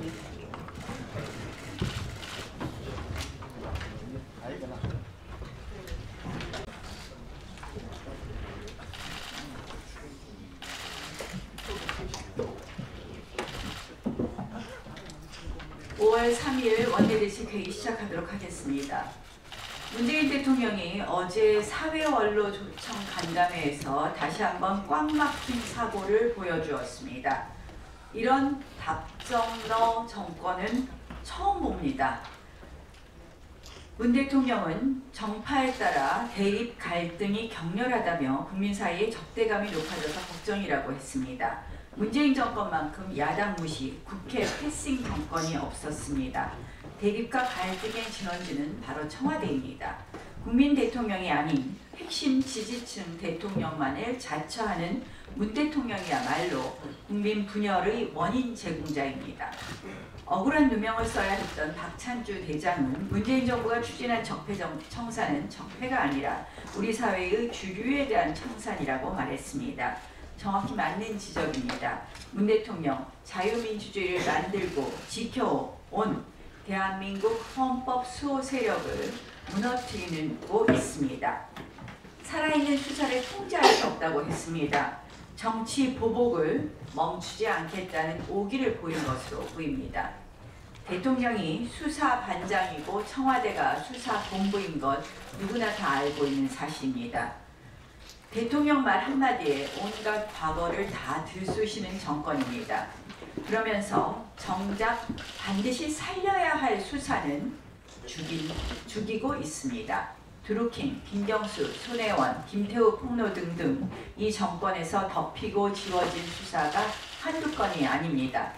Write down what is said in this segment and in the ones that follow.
(5월 3일) 원내대책 회의 시작하도록 하겠습니다. 문재인 대통령이 어제 사회 원로 초청 간담회에서 다시 한번 꽉 막힌 사고를 보여주었습니다. 이런 답정너 정권은 처음 봅니다. 문 대통령은 정파에 따라 대립 갈등이 격렬하다며 국민 사이에 적대감이 높아져서 걱정이라고 했습니다. 문재인 정권만큼 야당 무시, 국회 패싱 정권이 없었습니다. 대립과 갈등의 진원지는 바로 청와대입니다. 국민 대통령이 아닌 핵심 지지층 대통령만을 자처하는 문 대통령이야말로 국민 분열의 원인 제공자입니다. 억울한 누명을 써야 했던 박찬주 대장은 문재인 정부가 추진한 적폐 청산은 적폐가 아니라 우리 사회의 주류에 대한 청산이라고 말했습니다. 정확히 맞는 지적입니다. 문 대통령, 자유민주주의를 만들고 지켜온 대한민국 헌법 수호 세력을 무너뜨리고 있습니다. 살아있는 수사를 통제할 수 없다고 했습니다. 정치 보복을 멈추지 않겠다는 오기를 보인 것으로 보입니다. 대통령이 수사 반장이고 청와대가 수사 본부인 것 누구나 다 알고 있는 사실입니다. 대통령 말 한마디에 온갖 과거를 다 들쑤시는 정권입니다. 그러면서 정작 반드시 살려야 할 수사는 죽이고 있습니다. 드루킹, 김경수, 손혜원, 김태우 폭로 등등 이 정권에서 덮이고 지워진 수사가 한두 건이 아닙니다.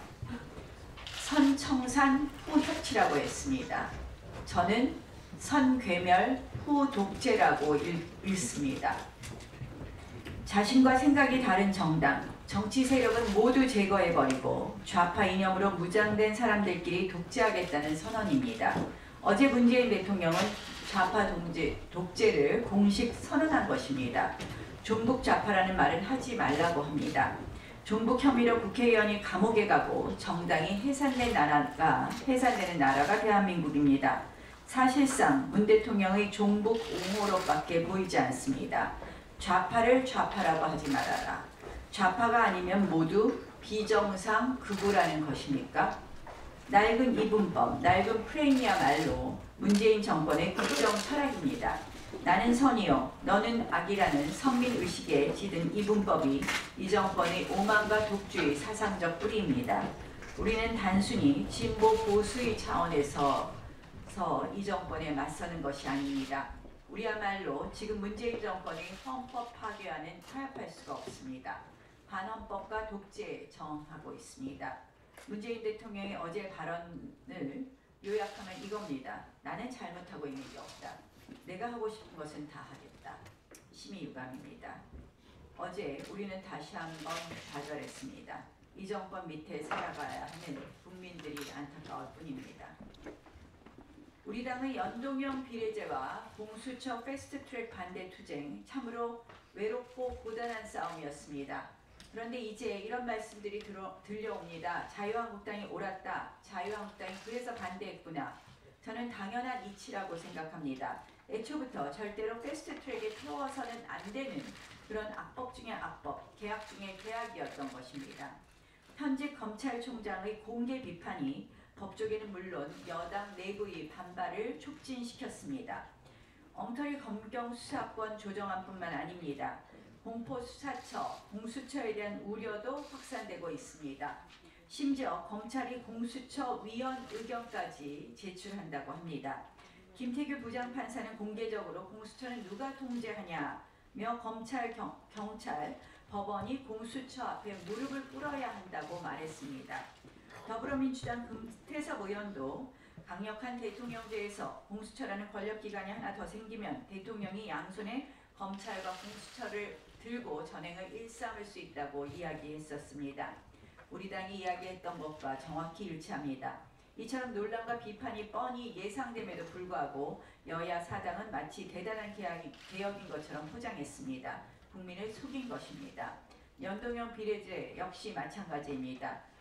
선청산 후협치라고 했습니다. 저는 선괴멸 후독재라고 읽습니다. 자신과 생각이 다른 정당, 정치 세력은 모두 제거해버리고 좌파 이념으로 무장된 사람들끼리 독재하겠다는 선언입니다. 어제 문재인 대통령은 좌파 독재를 공식 선언한 것입니다. 종북 좌파라는 말은 하지 말라고 합니다. 종북 혐의로 국회의원이 감옥에 가고 정당이 해산되는 나라가 대한민국입니다. 사실상 문 대통령의 종북 옹호로밖에 보이지 않습니다. 좌파를 좌파라고 하지 말아라. 좌파가 아니면 모두 비정상 극우라는 것입니까? 낡은 이분법, 낡은 프레임이야말로 문재인 정권의 국정 철학입니다. 나는 선이요, 너는 악이라는 선민의식에 짙은 이분법이 이 정권의 오만과 독주의 사상적 뿌리입니다. 우리는 단순히 진보 보수의 차원에서 이 정권에 맞서는 것이 아닙니다. 우리야말로 지금 문재인 정권이 헌법 파괴와는 타협할 수가 없습니다. 반헌법과 독재에 저항하고 있습니다. 문재인 대통령의 어제 발언을 요약하면 이겁니다. 나는 잘못하고 있는 게 없다. 내가 하고 싶은 것은 다 하겠다. 심히 유감입니다. 어제 우리는 다시 한번 좌절했습니다. 이 정권 밑에 살아가야 하는 국민들이 안타까울 뿐입니다. 우리 당의 연동형 비례제와 공수처 패스트트랙 반대 투쟁 참으로 외롭고 고단한 싸움이었습니다. 그런데 이제 이런 말씀들이 들려옵니다. 자유한국당이 옳았다. 자유한국당이 그래서 반대했구나. 저는 당연한 이치라고 생각합니다. 애초부터 절대로 패스트트랙에 태워서는 안 되는 그런 악법 중의 악법, 계약 중의 계약이었던 것입니다. 현직 검찰총장의 공개 비판이 법조계는 물론 여당 내부의 반발을 촉진시켰습니다. 엉터리 검경 수사권 조정안뿐만 아닙니다. 공포수사처, 공수처에 대한 우려도 확산되고 있습니다. 심지어 검찰이 공수처 위원 의견까지 제출한다고 합니다. 김태규 부장판사는 공개적으로 공수처는 누가 통제하냐며 검찰, 경찰, 법원이 공수처 앞에 무릎을 꿇어야 한다고 말했습니다. 더불어민주당 금태섭 의원도 강력한 대통령제에서 공수처라는 권력기관이 하나 더 생기면 대통령이 양손에 검찰과 공수처를 들고 전행을 일삼을 수 있다고 이야기했었습니다. 우리 당이 이야기했던 것과 정확히 일치합니다. 이처럼 논란과 비판이 뻔히 예상됨에도 불구하고 여야 사당은 마치 대단한 개혁인 것처럼 포장했습니다. 국민을 속인 것입니다. 연동형 비례제 역시 마찬가지입니다.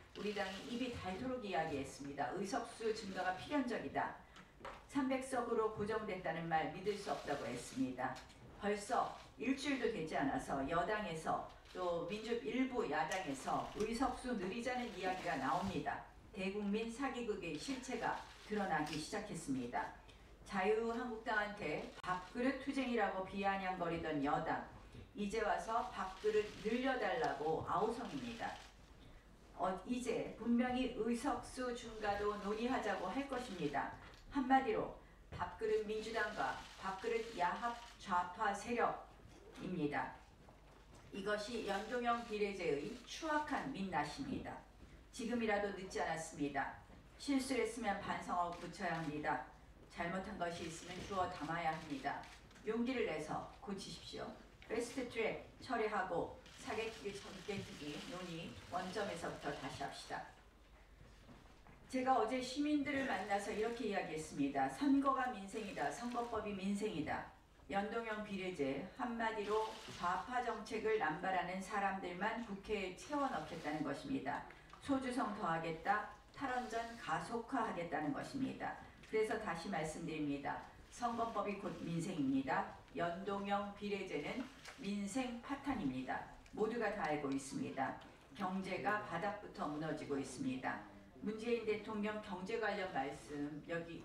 우리 당이 입이 닳도록 이야기했습니다. 의석수 증가가 필연적이다. 300석으로 고정됐다는 말 믿을 수 없다고 했습니다. 벌써 일주일도 되지 않아서 여당에서 또 일부 야당에서 의석수 늘리자는 이야기가 나옵니다. 대국민 사기극의 실체가 드러나기 시작했습니다. 자유한국당한테 밥그릇 투쟁이라고 비아냥거리던 여당, 이제 와서 밥그릇 늘려달라고 아우성입니다. 이제 분명히 의석수 증가도 논의하자고 할 것입니다. 한마디로 밥그릇 민주당과 밥그릇 야합 좌파 세력입니다. 이것이 연동형 비례제의 추악한 민낯입니다. 지금이라도 늦지 않았습니다. 실수를 했으면 반성하고 고쳐야 합니다. 잘못한 것이 있으면 주워 담아야 합니다. 용기를 내서 고치십시오. 패스트트랙 처리하고 사개특위 전개특위 논의 원점에서부터 다시 합시다. 제가 어제 시민들을 만나서 이렇게 이야기했습니다. 선거가 민생이다. 선거법이 민생이다. 연동형 비례제, 한마디로 좌파 정책을 남발하는 사람들만 국회에 채워넣겠다는 것입니다. 소주성 더하겠다. 탈원전 가속화하겠다는 것입니다. 그래서 다시 말씀드립니다. 선거법이 곧 민생입니다. 연동형 비례제는 민생 파탄입니다. 모두가 다 알고 있습니다. 경제가 바닥부터 무너지고 있습니다. 문재인 대통령 경제 관련 말씀 여기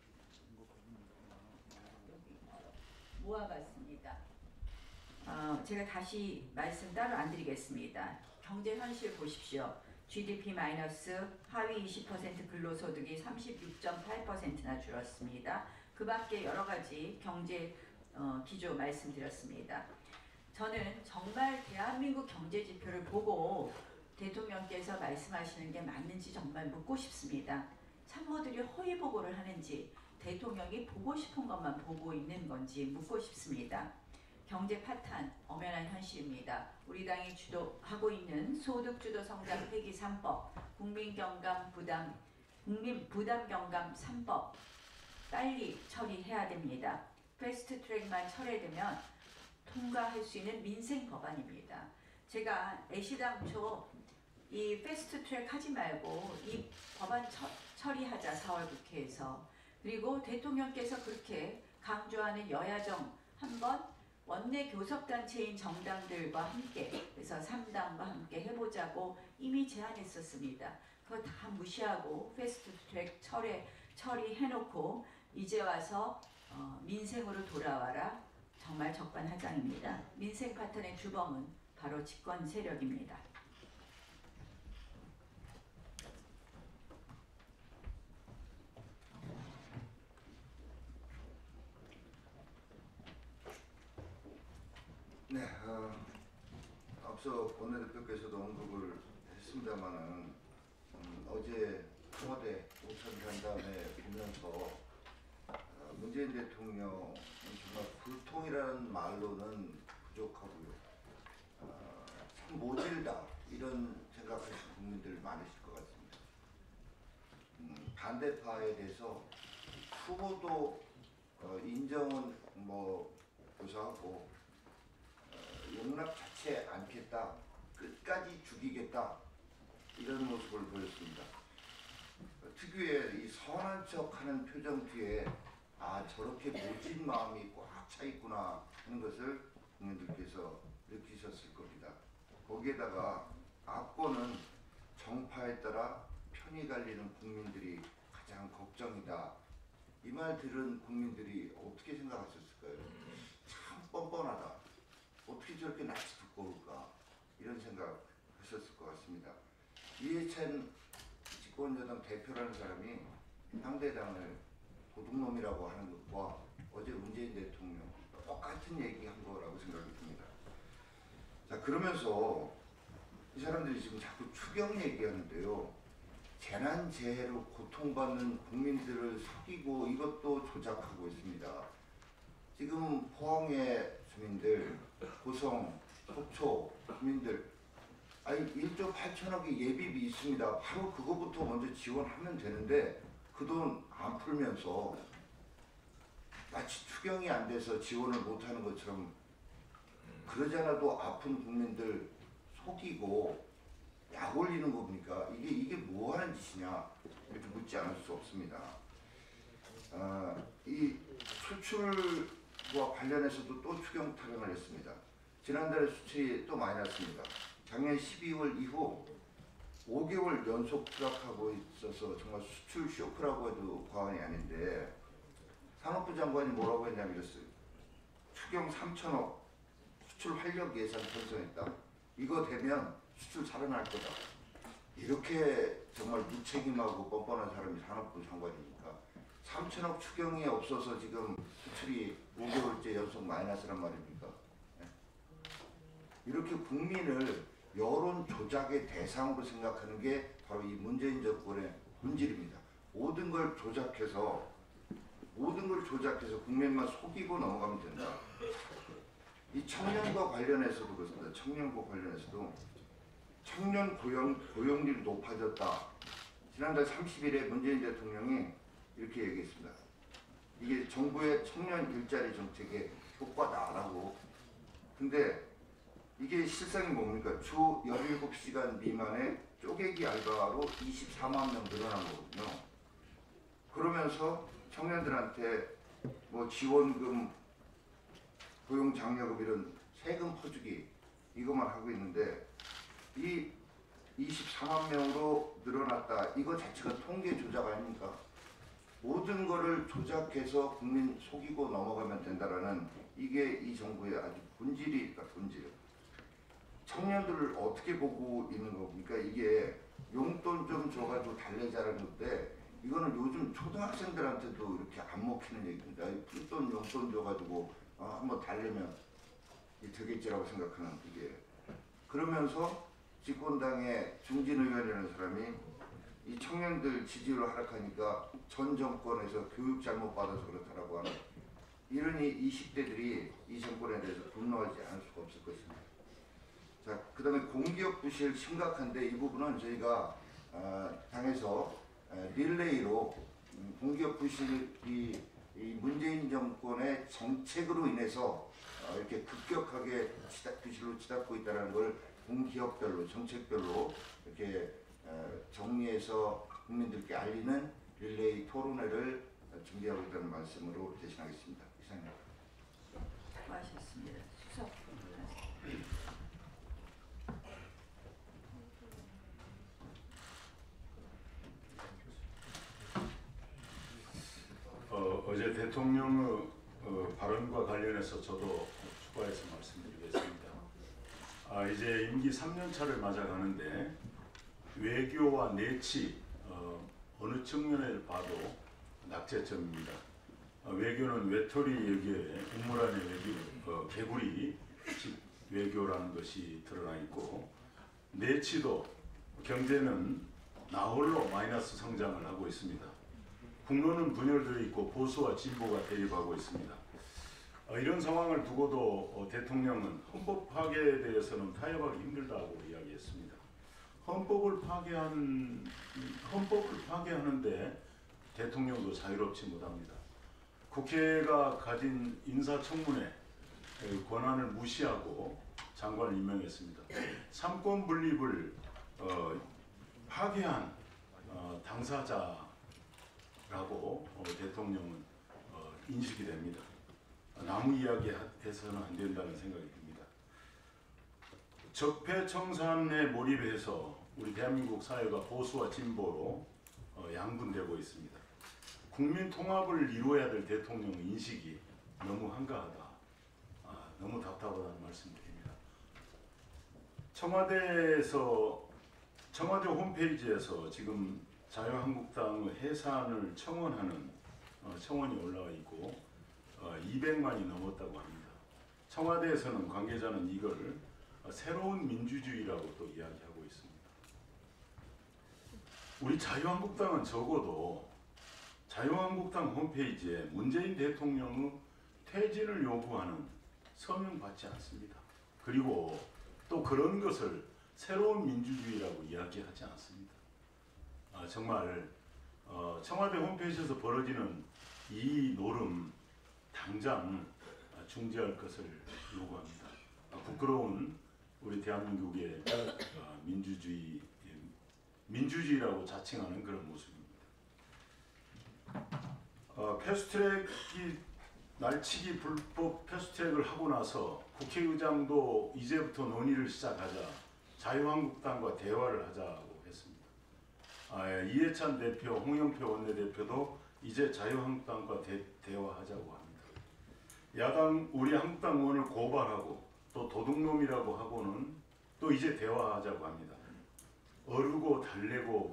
모아봤습니다. 제가 다시 말씀 따로 안 드리겠습니다. 경제 현실 보십시오. GDP 마이너스 하위 20% 근로소득이 36.8%나 줄었습니다. 그 밖에 여러 가지 경제 기조 말씀드렸습니다. 저는 정말 대한민국 경제 지표를 보고 대통령께서 말씀하시는 게 맞는지 정말 묻고 싶습니다. 참모들이 허위 보고를 하는지 대통령이 보고 싶은 것만 보고 있는 건지 묻고 싶습니다. 경제 파탄 엄연한 현실입니다. 우리 당이 주도하고 있는 소득주도 성장 폐기 3법, 국민 부담 경감 3법 빨리 처리해야 됩니다. 패스트트랙만 처리되면 통과할 수 있는 민생 법안입니다. 제가 애시당초 이 패스트트랙 하지 말고 이 법안 처리하자 4월 국회에서, 그리고 대통령께서 그렇게 강조하는 여야정 한번 원내 교섭단체인 정당들과 함께, 그래서 3당과 함께 해보자고 이미 제안했었습니다. 그거 다 무시하고 패스트트랙 처리해놓고 이제 와서 민생으로 돌아와라. 정말 적반하장입니다. 민생 파탄의 주범은 바로 집권 세력입니다. 네, 앞서 원내대표께서도 언급을 했습니다마는 어제 청와대 오찬 간담회 보면서 문재인 대통령은 정말 불통이라는 말로는 부족하고요. 참 모질다 이런 생각하시는 국민들 많으실 것 같습니다. 반대파에 대해서 후보도 인정은 고사하고 용납 자체 않겠다, 끝까지 죽이겠다 이런 모습을 보였습니다. 특유의 이 선한 척하는 표정 뒤에 저렇게 모진 마음이 꽉 차 있구나 하는 것을 국민들께서 느끼셨을 겁니다. 거기에다가 악권은 정파에 따라 편이 갈리는 국민들이 가장 걱정이다. 이 말 들은 국민들이 어떻게 생각하셨을까요? 참 뻔뻔하다. 어떻게 저렇게 낯이 두꺼울까? 이런 생각 하셨을 것 같습니다. 이해찬 집권여당 대표라는 사람이 상대당을 도둑놈이라고 하는 것과 어제 문재인 대통령 똑같은 얘기한 거라고 생각이 듭니다. 자, 그러면서 이 사람들이 지금 자꾸 추경 얘기하는데요. 재난재해로 고통받는 국민들을 속이고 이것도 조작하고 있습니다. 지금 포항의 주민들, 고성, 속초 주민들 1조 8천억의 예비비 있습니다. 바로 그거부터 먼저 지원하면 되는데 그 돈 안 풀면서 마치 추경이 안 돼서 지원을 못하는 것처럼 그러지 않아도 아픈 국민들 속이고 약 올리는 거 보니까 이게 뭐 하는 짓이냐 이렇게 묻지 않을 수 없습니다. 이 수출과 관련해서도 또 추경 타령을 했습니다. 지난달에 수출이 또 많이 났습니다. 작년 12월 이후 5개월 연속 추락하고 있어서 정말 수출 쇼크라고 해도 과언이 아닌데, 산업부 장관이 뭐라고 했냐면 이랬어요. 추경 3천억 수출 활력 예산 편성했다. 이거 되면 수출 살아날 거다. 이렇게 정말 무책임하고 뻔뻔한 사람이 산업부 장관이니까 3천억 추경이 없어서 지금 수출이 5개월째 연속 마이너스란 말입니까? 이렇게 국민을 여론 조작의 대상으로 생각하는 게 바로 이 문재인 정권의 본질입니다. 모든 걸 조작해서 국민만 속이고 넘어가면 된다. 이 청년과 관련해서도 그렇습니다. 청년과 관련해서도 청년 고용률이 높아졌다. 지난달 30일에 문재인 대통령이 이렇게 얘기했습니다. 이게 정부의 청년 일자리 정책의 효과다라고. 근데 이게 실상이 뭡니까? 주 17시간 미만의 쪼개기 알바로 24만 명 늘어난 거거든요. 그러면서 청년들한테 뭐 지원금, 고용장려금 이런 세금 퍼주기 이것만 하고 있는데, 이 24만 명으로 늘어났다. 이거 자체가 통계 조작 아닙니까? 모든 거를 조작해서 국민 속이고 넘어가면 된다라는 이게 이 정부의 아주 본질이니까 본질. 청년들을 어떻게 보고 있는 겁니까? 이게 용돈 좀 줘가지고 달래자라는 건데, 이거는 요즘 초등학생들한테도 이렇게 안 먹히는 얘기입니다. 푼돈 용돈 줘가지고 한번 달래면 되겠지라고 생각하는 이게. 그러면서 집권당의 중진 의원이라는 사람이 이 청년들 지지율 하락하니까 전 정권에서 교육 잘못 받아서 그렇다라고 하는, 이러니 20대들이 이 정권에 대해서 분노하지 않을 수가 없을 것입니다. 자, 그 다음에 공기업 부실 심각한데, 이 부분은 저희가 당에서 릴레이로 공기업 부실이 이 문재인 정권의 정책으로 인해서 이렇게 급격하게 부실로 치닫고 있다는 걸 공기업별로 정책별로 이렇게 정리해서 국민들께 알리는 릴레이 토론회를 준비하고 있다는 말씀으로 대신하겠습니다. 이상입니다. 수고하셨습니다. 수석. 어제 대통령의 발언과 관련해서 저도 추가해서 말씀드리겠습니다. 이제 임기 3년차를 맞아가는데 외교와 내치 어느 측면을 봐도 낙제점입니다. 외교는 외톨이 외교에 우물 안의 외교, 개구리 외교라는 것이 드러나 있고, 내치도 경제는 나홀로 마이너스 성장을 하고 있습니다. 국론은 분열되어 있고 보수와 진보가 대립하고 있습니다. 이런 상황을 두고도 대통령은 헌법 파괴에 대해서는 타협하기 힘들다고 이야기했습니다. 헌법을 파괴하는데 대통령도 자유롭지 못합니다. 국회가 가진 인사청문회 권한을 무시하고 장관을 임명했습니다. 삼권 분립을 파괴한 당사자라고 대통령은 인식이 됩니다. 나무 이야기 해서는 안 된다는 생각이 듭니다. 적폐청산에 몰입해서 우리 대한민국 사회가 보수와 진보로 양분되고 있습니다. 국민 통합을 이루어야 될 대통령 인식이 너무 한가하다. 너무 답답하다는 말씀드립니다. 청와대 홈페이지에서 지금 자유한국당의 해산을 청원하는 청원이 올라와 있고 200만이 넘었다고 합니다. 청와대에서는 관계자는 이걸 새로운 민주주의라고 또 이야기하고 있습니다. 우리 자유한국당은 적어도 자유한국당 홈페이지에 문재인 대통령의 퇴진을 요구하는 서명 받지 않습니다. 그리고 또 그런 것을 새로운 민주주의라고 이야기하지 않습니다. 정말 청와대 홈페이지에서 벌어지는 이 노름 당장 중지할 것을 요구합니다. 부끄러운 우리 대한민국의 민주주의라고 자칭하는 그런 모습입니다. 패스트트랙이 날치기 불법 패스트트랙을 하고 나서 국회의장도 이제부터 논의를 시작하자 자유한국당과 대화를 하자고 했습니다. 이해찬 대표, 홍영표 원내대표도 이제 자유한국당과 대화하자고 합니다. 야당 우리 한국당 의원을 고발하고 또 도둑놈이라고 하고는 또 이제 대화하자고 합니다. 어르고 달래고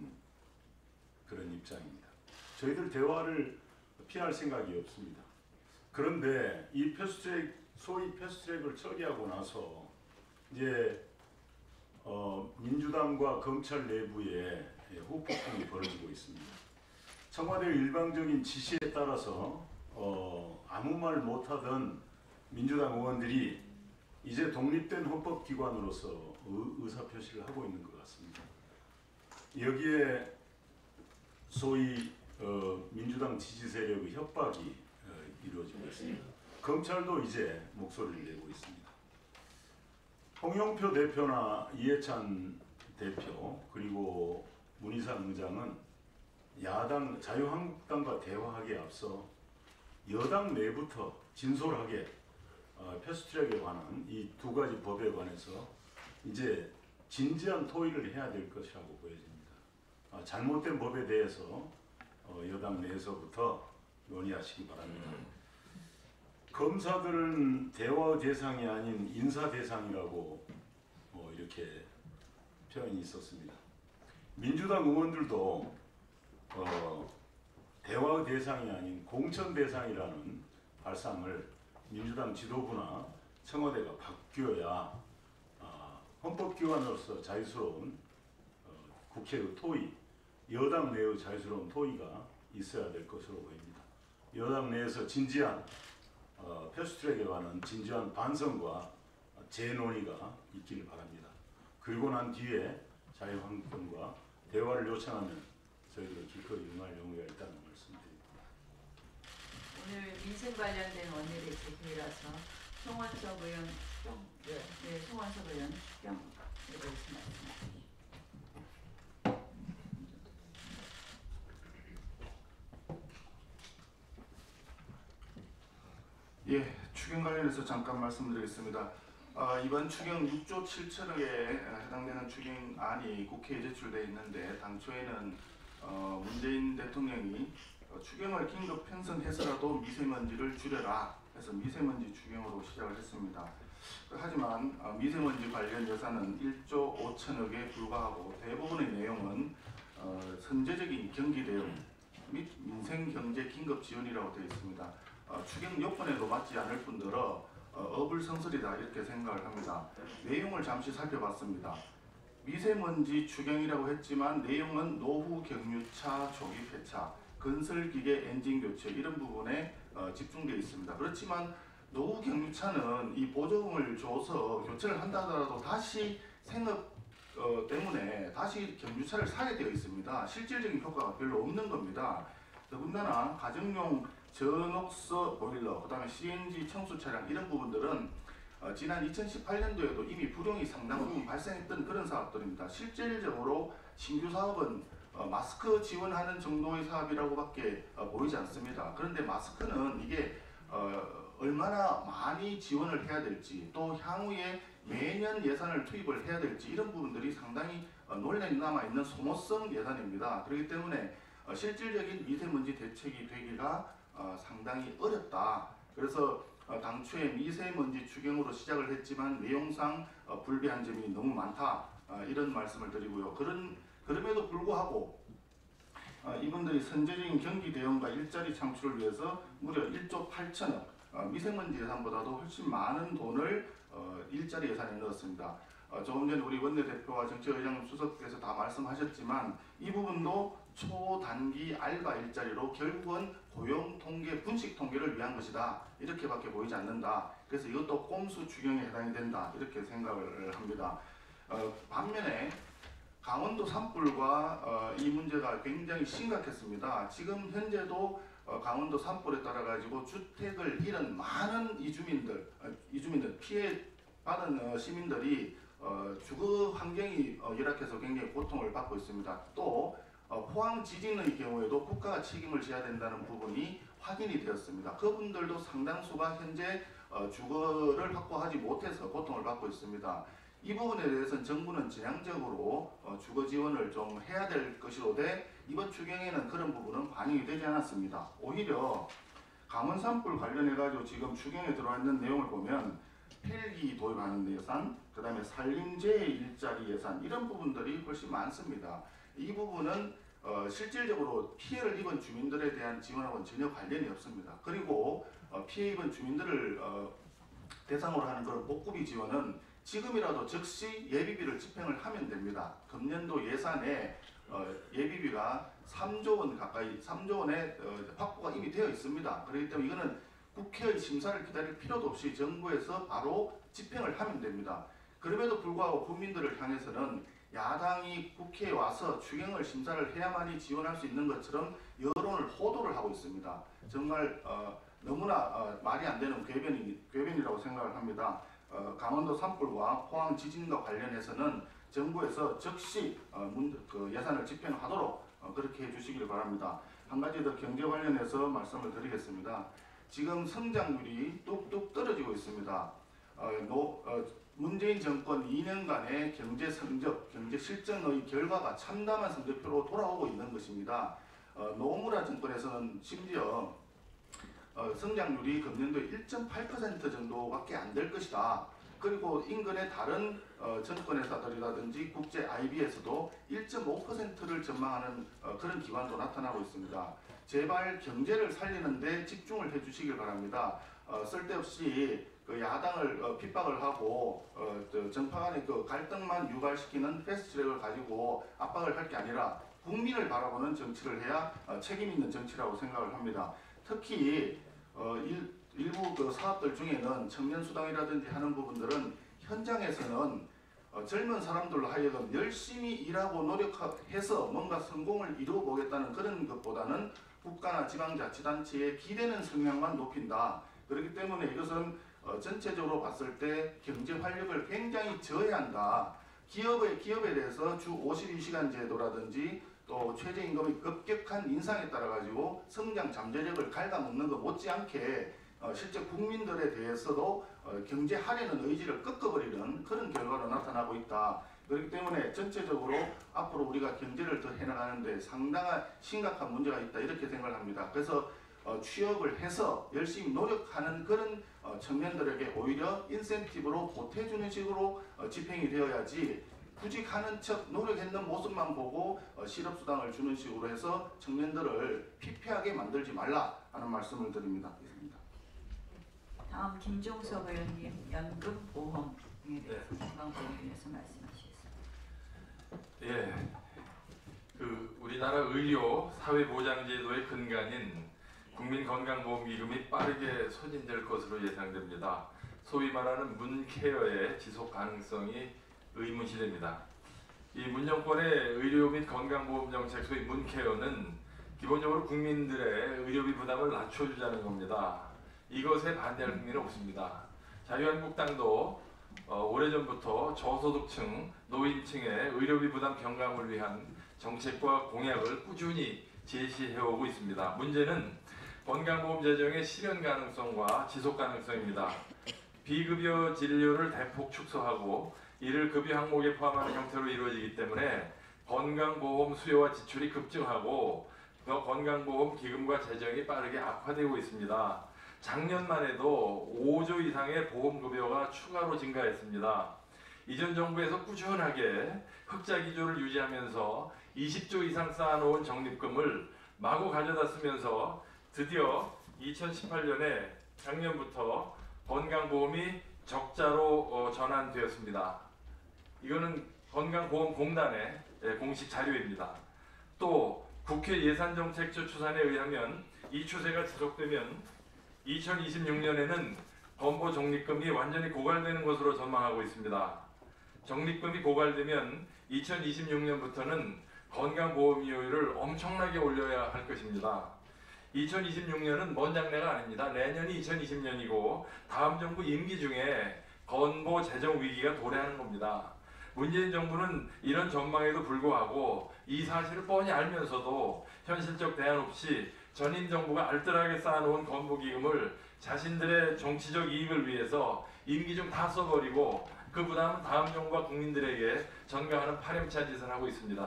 그런 입장입니다. 저희들 대화를 피할 생각이 없습니다. 그런데 이 소위 패스트트랙을 처리하고 나서 이제 민주당과 검찰 내부에 후폭풍이 벌어지고 있습니다. 청와대 일방적인 지시에 따라서 아무 말 못하던 민주당 의원들이 이제 독립된 헌법기관으로서 의사표시를 하고 있는 것 같습니다. 여기에 소위 민주당 지지 세력의 협박이 이루어지고 있습니다. 검찰도 이제 목소리를 내고 있습니다. 홍영표 대표나 이해찬 대표 그리고 문희상 의장은 야당 자유한국당과 대화하기에 앞서 여당 내부터 진솔하게 패스트트랙에 관한 이 두 가지 법에 관해서 이제 진지한 토의를 해야 될 것이라고 보여집니다. 잘못된 법에 대해서 여당 내에서부터 논의하시기 바랍니다. 검사들은 대화의 대상이 아닌 인사 대상이라고 이렇게 표현이 있었습니다. 민주당 의원들도 대화의 대상이 아닌 공천 대상이라는 발상을 민주당 지도부나 청와대가 바뀌어야 헌법기관으로서 자유스러운 국회의 토의, 여당 내의 자유스러운 토의가 있어야 될 것으로 보입니다. 여당 내에서 진지한 패스트트랙에 관한 진지한 반성과 재논의가 있기를 바랍니다. 그리고 난 뒤에 자유한국당과 대화를 요청하면 저희들은 기꺼이 응할 용의가 있다는 말씀드립니다. 오늘 민생 관련된 원내대책회의라서 송원석 의원 송원석 의원 말씀하십니다. 예, 추경 관련해서 잠깐 말씀드리겠습니다. 이번 추경 6조 7천억에 해당되는 추경안이 국회에 제출되어 있는데 당초에는 문재인 대통령이 추경을 긴급 편성해서라도 미세먼지를 줄여라 해서 미세먼지 추경으로 시작을 했습니다. 하지만 미세먼지 관련 예산은 1조 5천억에 불과하고 대부분의 내용은 선제적인 경기 대응 및 민생 경제 긴급 지원이라고 되어 있습니다. 추경 요건에도 맞지 않을 뿐더러 어불성설이다 이렇게 생각을 합니다. 내용을 잠시 살펴봤습니다. 미세먼지 추경이라고 했지만 내용은 노후 경유차 조기 폐차, 건설기계 엔진 교체 이런 부분에 집중되어 있습니다. 그렇지만 노후 경유차는 이 보조금을 줘서 교체를 한다 하더라도 다시 생업 때문에 다시 경유차를 사게 되어 있습니다. 실질적인 효과가 별로 없는 겁니다. 더군다나 가정용 전옥서 보일러, 그 다음에 CNG 청수 차량 이런 부분들은 지난 2018년도에도 이미 불용이 상당 부분 발생했던 그런 사업들입니다. 실질적으로 신규 사업은 마스크 지원하는 정도의 사업이라고밖에 보이지 않습니다. 그런데 마스크는 이게 얼마나 많이 지원을 해야 될지 또 향후에 매년 예산을 투입을 해야 될지 이런 부분들이 상당히 논란이 남아있는 소모성 예산입니다. 그렇기 때문에 실질적인 미세먼지 대책이 되기가 상당히 어렵다. 그래서 당초에 미세먼지 추경으로 시작을 했지만 내용상 불비한 점이 너무 많다. 이런 말씀을 드리고요. 그럼에도 불구하고 이분들이 선제적인 경기 대응과 일자리 창출을 위해서 무려 1조 8천억 미세먼지 예산보다도 훨씬 많은 돈을 일자리 예산에 넣었습니다. 조금 전에 우리 원내대표와 정책의장 수석께서 다 말씀하셨지만 이 부분도 초단기 알바 일자리로 결국은 고용 통계, 분식 통계를 위한 것이다. 이렇게밖에 보이지 않는다. 그래서 이것도 꼼수 추경에 해당이 된다. 이렇게 생각을 합니다. 반면에 강원도 산불과 이 문제가 굉장히 심각했습니다. 지금 현재도 강원도 산불에 따라 가지고 주택을 잃은 많은 이주민들 피해 받은 시민들이 주거 환경이 열악해서 굉장히 고통을 받고 있습니다. 또 포항 지진의 경우에도 국가가 책임을 져야 된다는 부분이 확인이 되었습니다. 그분들도 상당수가 현재 주거를 확보하지 못해서 고통을 받고 있습니다. 이 부분에 대해서는 정부는 지향적으로 주거 지원을 좀 해야 될 것이로되 이번 추경에는 그런 부분은 반영이 되지 않았습니다. 오히려 강원 산불 관련해 가지고 지금 추경에 들어와 있는 내용을 보면 헬기 도입하는 예산, 그 다음에 산림재해 일자리 예산 이런 부분들이 훨씬 많습니다. 이 부분은 실질적으로 피해를 입은 주민들에 대한 지원하고는 전혀 관련이 없습니다. 그리고 피해 입은 주민들을 대상으로 하는 그런 복구비 지원은 지금이라도 즉시 예비비를 집행을 하면 됩니다. 금년도 예산에 예비비가 3조 원 가까이, 3조 원의 확보가 이미 되어 있습니다. 그렇기 때문에 이거는 국회의 심사를 기다릴 필요도 없이 정부에서 바로 집행을 하면 됩니다. 그럼에도 불구하고 국민들을 향해서는 야당이 국회에 와서 추경을 심사를 해야만이 지원할 수 있는 것처럼 여론을 호도를 하고 있습니다. 정말 너무나 말이 안 되는 궤변이라고 생각을 합니다. 강원도 산불과 포항 지진과 관련해서는 정부에서 즉시 예산을 집행하도록 그렇게 해주시길 바랍니다. 한 가지 더 경제 관련해서 말씀을 드리겠습니다. 지금 성장률이 뚝뚝 떨어지고 있습니다. 문재인 정권 2년간의 경제 성적, 경제 실정의 결과가 참담한 성적표로 돌아오고 있는 것입니다. 노무라 정권에서는 심지어 성장률이 금년도에 1.8% 정도밖에 안 될 것이다. 그리고 인근의 다른 정권회사들이라든지 국제 IB에서도 1.5%를 전망하는 그런 기관도 나타나고 있습니다. 제발 경제를 살리는 데 집중을 해주시길 바랍니다. 쓸데없이 야당을 핍박을 하고 정파 간의 갈등만 유발시키는 패스트트랙을 가지고 압박을 할 게 아니라 국민을 바라보는 정치를 해야 책임 있는 정치라고 생각을 합니다. 특히 일부 사업들 중에는 청년수당이라든지 하는 부분들은 현장에서는 젊은 사람들로 하여금 열심히 일하고 노력해서 뭔가 성공을 이루어 보겠다는 그런 것보다는 국가나 지방자치단체에 기대는 성향만 높인다. 그렇기 때문에 이것은 전체적으로 봤을 때 경제 활력을 굉장히 저해한다. 기업에 대해서 주 52시간 제도라든지 또 최저임금의 급격한 인상에 따라 가지고 성장 잠재력을 갉아먹는 것 못지않게 실제 국민들에 대해서도 경제하려는 의지를 꺾어버리는 그런 결과로 나타나고 있다. 그렇기 때문에 전체적으로 앞으로 우리가 경제를 더 해나가는데 상당한 심각한 문제가 있다 이렇게 생각을 합니다. 그래서 취업을 해서 열심히 노력하는 그런 청년들에게 오히려 인센티브로 보태주는 식으로 집행이 되어야지 구직하는 척 노력했는 모습만 보고 실업수당을 주는 식으로 해서 청년들을 피폐하게 만들지 말라 하는 말씀을 드립니다. 다음 김종석 의원님 연금보험에 대해서 건강보험에 대해서 말씀하시겠습니다. 예, 우리나라 의료 사회보장제도의 근간인 국민건강보험기금이 빠르게 소진될 것으로 예상됩니다. 소위 말하는 문케어의 지속 가능성이 의문시됩니다. 이 문정권의 의료 및 건강보험 정책 소위 문케어는 기본적으로 국민들의 의료비 부담을 낮춰주자는 겁니다. 이것에 반대할 국민은 없습니다. 자유한국당도 오래전부터 저소득층, 노인층의 의료비 부담 경감을 위한 정책과 공약을 꾸준히 제시해오고 있습니다. 문제는 건강보험 재정의 실현 가능성과 지속 가능성입니다. 비급여 진료를 대폭 축소하고 이를 급여 항목에 포함하는 형태로 이루어지기 때문에 건강보험 수요와 지출이 급증하고 건강보험 기금과 재정이 빠르게 악화되고 있습니다. 작년만 해도 5조 이상의 보험급여가 추가로 증가했습니다. 이전 정부에서 꾸준하게 흑자 기조를 유지하면서 20조 이상 쌓아놓은 적립금을 마구 가져다 쓰면서 드디어 2018년에 작년부터 건강보험이 적자로 전환되었습니다. 이거는 건강보험공단의 공식 자료입니다. 또 국회 예산정책처 추산에 의하면 이 추세가 지속되면 2026년에는 건보 적립금이 완전히 고갈되는 것으로 전망하고 있습니다. 적립금이 고갈되면 2026년부터는 건강보험료율을 엄청나게 올려야 할 것입니다. 2026년은 먼 장래가 아닙니다. 내년이 2020년이고 다음 정부 임기 중에 건보 재정 위기가 도래하는 겁니다. 문재인 정부는 이런 전망에도 불구하고 이 사실을 뻔히 알면서도 현실적 대안 없이 전임 정부가 알뜰하게 쌓아놓은 건보기금을 자신들의 정치적 이익을 위해서 임기 중 다 써버리고 그 부담은 다음 정부와 국민들에게 전가하는 파렴치한 짓을 하고 있습니다.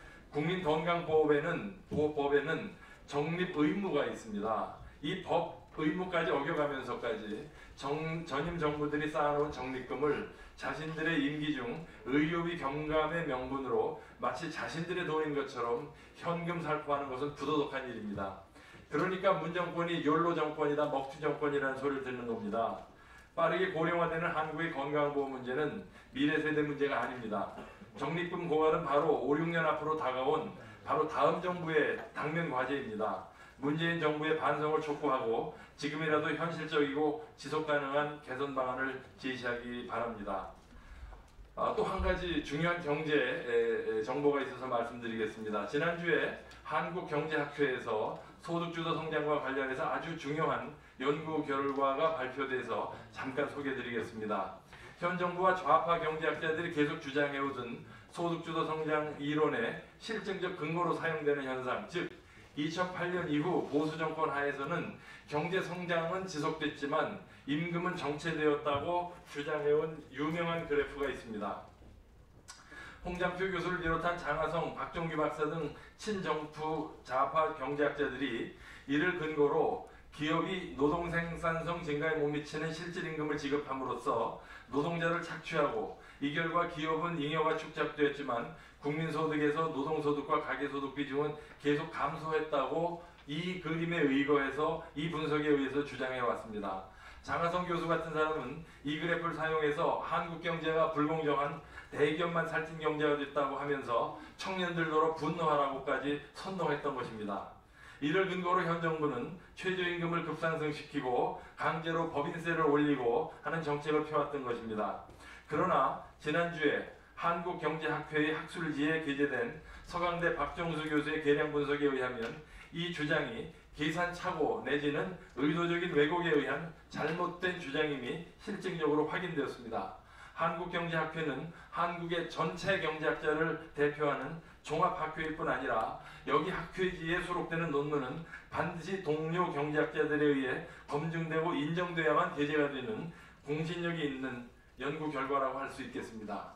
국민건강보험에는 적립 의무가 있습니다. 이 법 의무까지 어겨가면서까지 전임 정부들이 쌓아놓은 적립금을 자신들의 임기 중 의료비 경감의 명분으로 마치 자신들의 돈인 것처럼 현금 살포하는 것은 부도덕한 일입니다. 그러니까 문 정권이 욜로 정권이다, 먹튀 정권이라는 소리를 듣는 겁니다. 빠르게 고령화되는 한국의 건강보험 문제는 미래 세대 문제가 아닙니다. 적립금 고갈은 바로 5, 6년 앞으로 다가온 바로 다음 정부의 당면 과제입니다. 문재인 정부의 반성을 촉구하고 지금이라도 현실적이고 지속가능한 개선 방안을 제시하기 바랍니다. 또 한 가지 중요한 경제 정보가 있어서 말씀드리겠습니다. 지난주에 한국경제학회에서 소득주도 성장과 관련해서 아주 중요한 연구 결과가 발표돼서 잠깐 소개해드리겠습니다. 현 정부와 좌파 경제학자들이 계속 주장해오던 소득주도 성장 이론의 실증적 근거로 사용되는 현상, 즉 2008년 이후 보수 정권 하에서는 경제 성장은 지속됐지만 임금은 정체되었다고 주장해온 유명한 그래프가 있습니다. 홍장표 교수를 비롯한 장하성, 박종규 박사 등 친정부 좌파 경제학자들이 이를 근거로 기업이 노동 생산성 증가에 못 미치는 실질 임금을 지급함으로써 노동자를 착취하고 이 결과 기업은 잉여가 축적되었지만 국민소득에서 노동소득과 가계소득 비중은 계속 감소했다고 이 그림에 의거해서 이 분석에 의해서 주장해 왔습니다. 장하성 교수 같은 사람은 이 그래프를 사용해서 한국 경제가 불공정한 대기업만 살찐 경제가 됐다고 하면서 청년들더러 분노하라고까지 선동했던 것입니다. 이를 근거로 현 정부는 최저임금을 급상승시키고 강제로 법인세를 올리고 하는 정책을 펴왔던 것입니다. 그러나 지난주에 한국경제학회의 학술지에 게재된 서강대 박정수 교수의 계량 분석에 의하면 이 주장이 계산착오 내지는 의도적인 왜곡에 의한 잘못된 주장임이 실증적으로 확인되었습니다. 한국경제학회는 한국의 전체 경제학자를 대표하는 종합학회일 뿐 아니라 여기 학회지에 수록되는 논문은 반드시 동료 경제학자들에 의해 검증되고 인정되어야만 게재가 되는 공신력이 있는 연구 결과라고 할 수 있겠습니다.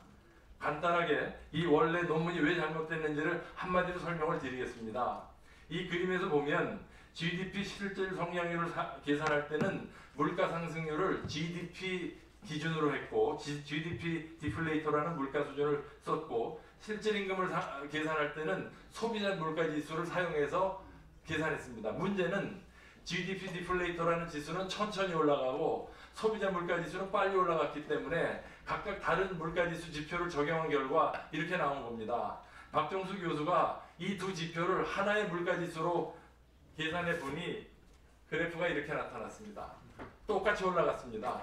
간단하게 이 원래 논문이 왜 잘못됐는지를 한마디로 설명을 드리겠습니다. 이 그림에서 보면 GDP 실질 성장률을 계산할 때는 물가 상승률을 GDP 기준으로 했고 GDP 디플레이터라는 물가 수준을 썼고 실질 임금을 계산할 때는 소비자 물가 지수를 사용해서 계산했습니다. 문제는 GDP 디플레이터라는 지수는 천천히 올라가고 소비자 물가 지수는 빨리 올라갔기 때문에 각각 다른 물가 지수 지표를 적용한 결과 이렇게 나온 겁니다. 박정수 교수가 이 두 지표를 하나의 물가 지수로 계산해 보니 그래프가 이렇게 나타났습니다. 똑같이 올라갔습니다.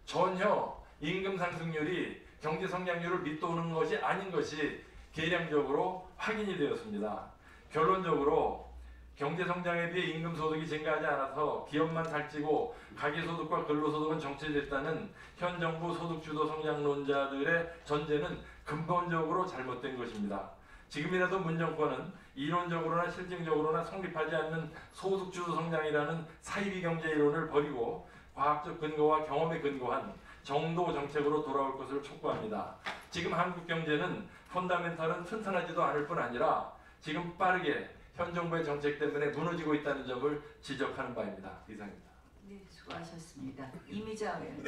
전혀 임금 상승률이 경제 성장률을 밑도는 것이 아닌 것이 계량적으로 확인이 되었습니다. 결론적으로 경제 성장에 비해 임금 소득이 증가하지 않아서 기업만 살찌고 가계소득과 근로소득은 정체됐다는 현 정부 소득주도 성장론자들의 전제는 근본적으로 잘못된 것입니다. 지금이라도 문 정권은 이론적으로나 실증적으로나 성립하지 않는 소득주도 성장이라는 사이비 경제 이론을 버리고 과학적 근거와 경험에 근거한 정도 정책으로 돌아올 것을 촉구합니다. 지금 한국 경제는 펀다멘탈은 튼튼하지도 않을 뿐 아니라 지금 빠르게 현 정부의 정책 때문에 무너지고 있다는 점을 지적하는 바입니다. 이상입니다. 네, 수고하셨습니다. 이미자 의원님,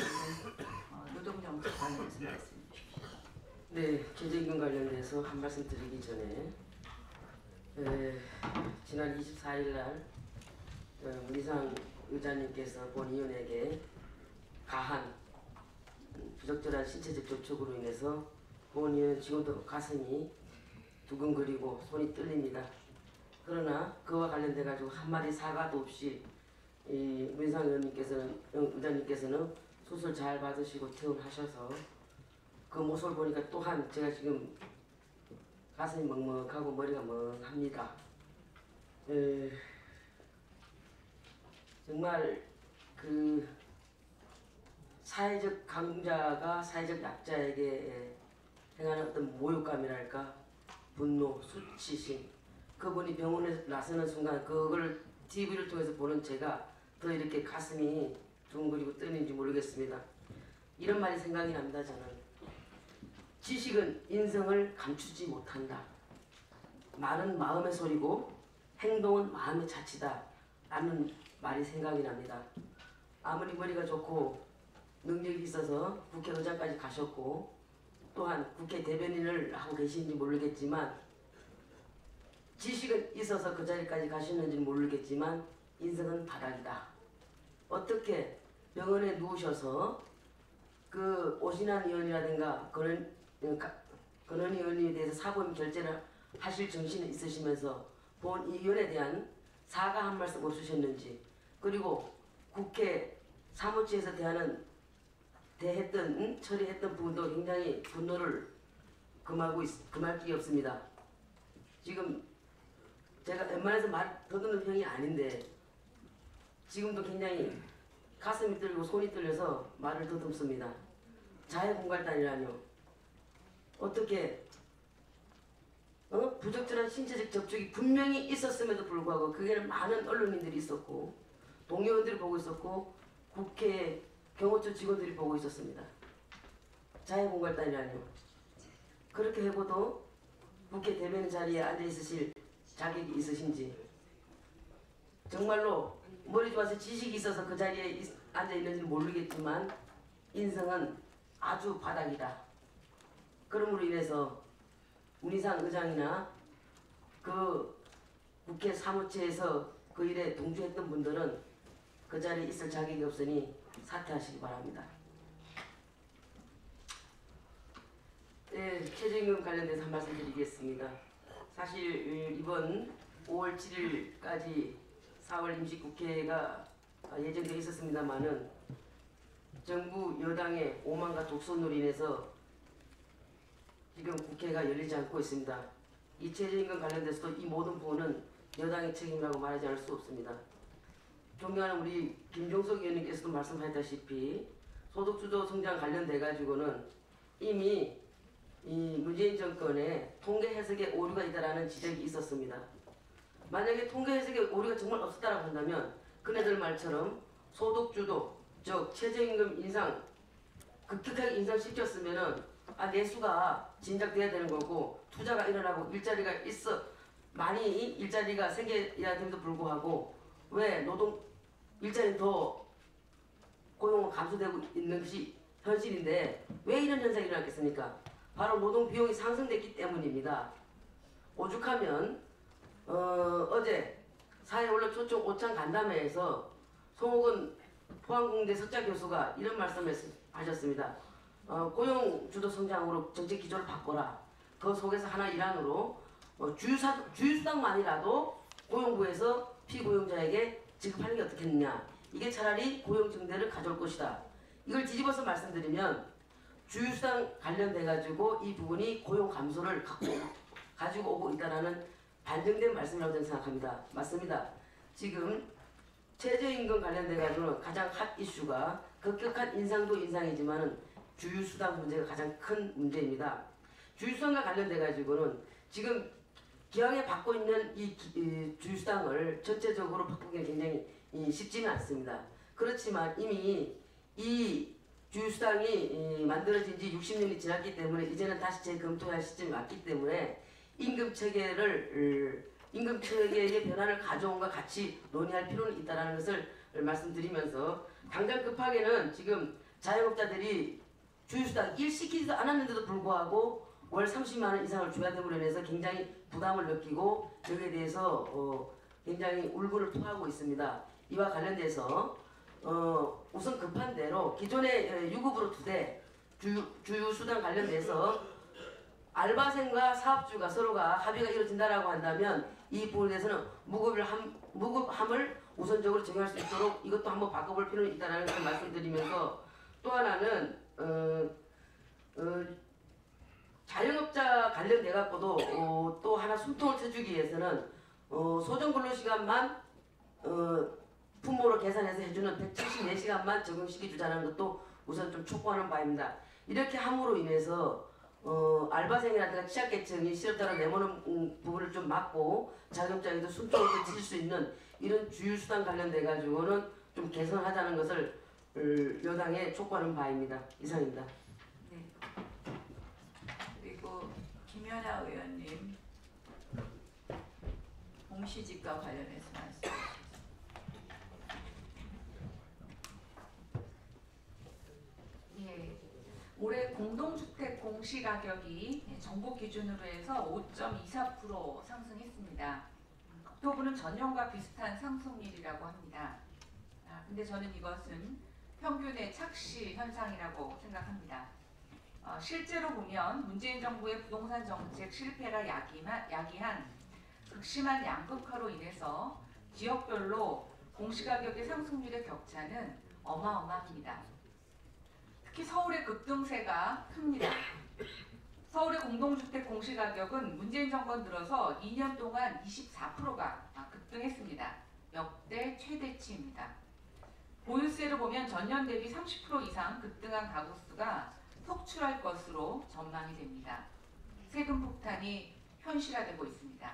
노동정책 관련해서 말씀해 주십시오. 네, 최저임금 관련돼서 한 말씀 드리기 전에 지난 24일 날 문희상 의장님께서 본의원에게 가한 부적절한 신체적 접촉으로 인해서 본의원 지금도 가슴이 두근거리고 손이 떨립니다. 그러나 그와 관련돼 가지고 한마디 사과도 없이 문희상 의장님께서는 수술 잘 받으시고 퇴원하셔서 그 모습을 보니까 또한 제가 지금 가슴이 먹먹하고 머리가 멍합니다. 정말 그 사회적 강자가 사회적 약자에게 행하는 어떤 모욕감이랄까, 분노, 수치심, 그분이 병원에 나서는 순간 그걸 TV를 통해서 보는 제가 더 이렇게 가슴이 둥그리고 뜨는지 모르겠습니다. 이런 말이 생각이 납니다. 저는 지식은 인성을 감추지 못한다. 말은 마음의 소리고 행동은 마음의 자치다 라는 말이 생각이 납니다. 아무리 머리가 좋고 능력이 있어서 국회의장까지 가셨고 또한 국회 대변인을 하고 계신지 모르겠지만 지식은 있어서 그 자리까지 가셨는지 모르겠지만 인성은 바닥이다. 어떻게 병원에 누우셔서 그 오신환 의원이라든가 권은 의원에 대해서 사보임 결재를 하실 정신이 있으시면서 본 의원에 대한 사과 한 말씀 없으셨는지, 그리고 국회 사무처에서 처리했던 부분도 굉장히 분노를 금할 길이 없습니다. 지금 제가 웬만해서 말 더듬는 편이 아닌데 지금도 굉장히 가슴이 떨리고 손이 떨려서 말을 더듬습니다. 자해공갈단이라뇨. 어떻게 부적절한 신체적 접촉이 분명히 있었음에도 불구하고 그게는 많은 언론인들이 있었고 동의원들이 보고 있었고 국회 경호처 직원들이 보고 있었습니다. 자해공갈단이라뇨. 그렇게 해고도 국회 대변인 자리에 앉아있으실 자격이 있으신지, 정말로 머리 좋아서 지식이 있어서 그 자리에 앉아있는지 모르겠지만 인성은 아주 바닥이다. 그러므로 인해서 문희상 의장이나 그 국회 사무처에서 그 일에 동조했던 분들은 그 자리에 있을 자격이 없으니 사퇴하시기 바랍니다. 네, 최저임금 관련돼서 한 말씀 드리겠습니다. 사실 이번 5월 7일까지 4월 임시국회가 예정되어 있었습니다마는 정부 여당의 오만과 독선으로 인해서 지금 국회가 열리지 않고 있습니다. 이 최저임금 관련돼서도 이 모든 부분은 여당의 책임이라고 말하지 않을 수 없습니다. 존경하는 우리 김종석 의원님께서도 말씀하셨다시피 소득주도 성장 관련돼 가지고는 이미 이 문재인 정권의 통계 해석에 오류가 있다라는 지적이 있었습니다. 만약에 통계 해석에 오류가 정말 없었다고 한다면 그네들 말처럼 소득주도, 즉 최저임금 인상 급격하게 인상시켰으면은 내수가 진작돼야 되는 거고 투자가 일어나고 일자리가 많이 일자리가 생겨야 됨에도 불구하고 왜 노동 일자리 더 고용은 감소되고 있는 것이 현실인데 왜 이런 현상이 일어났겠습니까? 바로 노동 비용이 상승됐기 때문입니다. 오죽하면 어제 사회원로 초청 오찬 간담회에서 송옥은 포항공대 석자 교수가 이런 말씀을 하셨습니다. 고용주도 성장으로 정책 기조를 바꿔라. 그 속에서 하나 일환으로 주휴수당만이라도 고용부에서 피고용자에게 지급하는 게 어떻겠느냐. 이게 차라리 고용 증대를 가져올 것이다. 이걸 뒤집어서 말씀드리면 주휴수당 관련돼가지고 이 부분이 고용 감소를 가지고 오고 있다는 반증된 말씀이라고 저는 생각합니다. 맞습니다. 지금 최저임금 관련돼가지고는 가장 핫 이슈가 급격한 인상도 인상이지만은 주휴수당 문제가 가장 큰 문제입니다. 주휴수당과 관련돼가지고는 지금 기왕에 받고 있는 이 주휴수당을 전체적으로 바꾸기는 굉장히 쉽지는 않습니다. 그렇지만 이미 이 주휴수당이 만들어진 지 60년이 지났기 때문에 이제는 다시 재검토할 시점이 왔기 때문에 임금체계의 변화를 가져온과 같이 논의할 필요는 있다는 것을 말씀드리면서 당장 급하게는 지금 자영업자들이 주휴수당 일시키지도 않았는데도 불구하고 월 30만 원 이상을 줘야 됨으로 인해서 굉장히 부담을 느끼고 여기에 대해서 굉장히 울분을 토하고 있습니다. 이와 관련돼서 우선 급한 대로 기존의 유급으로 2대 주휴수당 관련돼서 알바생과 사업주가 서로가 합의가 이루어진다라고 한다면 이 부분에 대해서는 무급함을 우선적으로 정할 수 있도록 이것도 한번 바꿔볼 필요는 있다는 것을 말씀드리면서 또 하나는 자영업자 관련돼 갖고도 또 하나 숨통을 트주기 위해서는 소정 근로시간만 품목으로 계산해서 해주는 174시간만 적용시켜 주자는 것도 우선 좀 촉구하는 바입니다. 이렇게 함으로 인해서 알바생이라든가 취약계층이 실업자로 내모는 부분을 좀 막고 자영업자에도 순조롭게 칠 수 있는 이런 주유수당 관련돼 가지고는 좀 개선하자는 것을 여당에 촉구하는 바입니다. 이상입니다. 네. 그리고 김연아 의원님 공시지가 관련해서 말씀. 예, 올해 공동주택 공시가격이 전국 기준으로 해서 5.24% 상승했습니다. 국토부는 전년과 비슷한 상승률이라고 합니다. 근데 저는 이것은 평균의 착시 현상이라고 생각합니다. 실제로 보면 문재인 정부의 부동산 정책 실패가 야기한 극심한 양극화로 인해서 지역별로 공시가격의 상승률의 격차는 어마어마합니다. 특히 서울의 급등세가 큽니다. 서울의 공동주택 공시가격은 문재인 정권 들어서 2년 동안 24%가 급등했습니다. 역대 최대치입니다. 보유세를 보면 전년 대비 30% 이상 급등한 가구 수가 속출할 것으로 전망이 됩니다. 세금 폭탄이 현실화되고 있습니다.